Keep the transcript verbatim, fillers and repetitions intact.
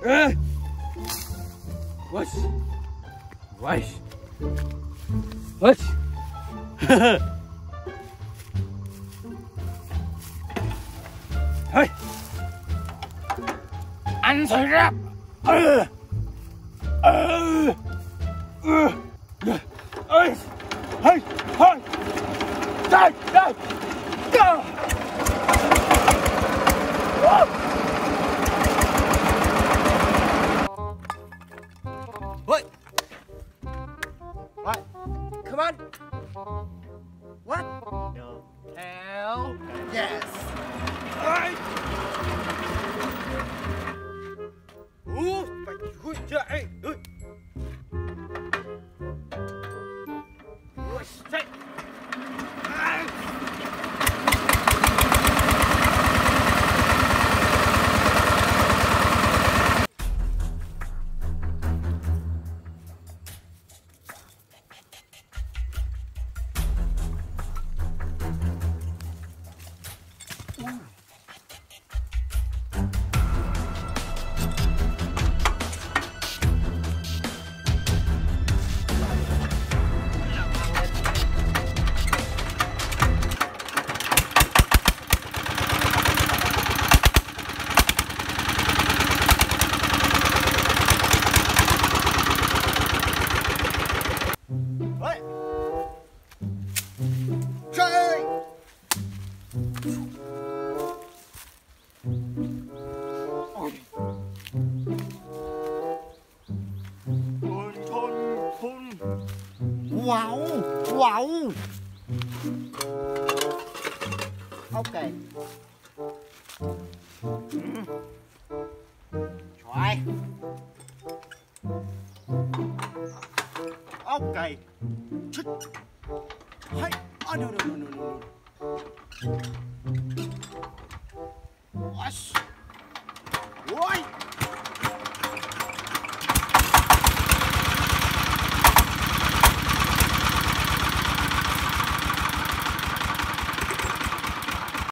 Ê. Quay. Quay. Quay. Hey. Anh phải rap. Ừ. Ừ. Ừ. Ê. Hey. Hey. Đây, đây. Go. Wait. What? Come on. What? No. Hell. Yes. Alright. Ooh, phải hụi chạy. Ui. Ui, chạy. Ai. Wow, wow. Okay. Mm. Try. Okay. Hey. Oh no no no no no. What?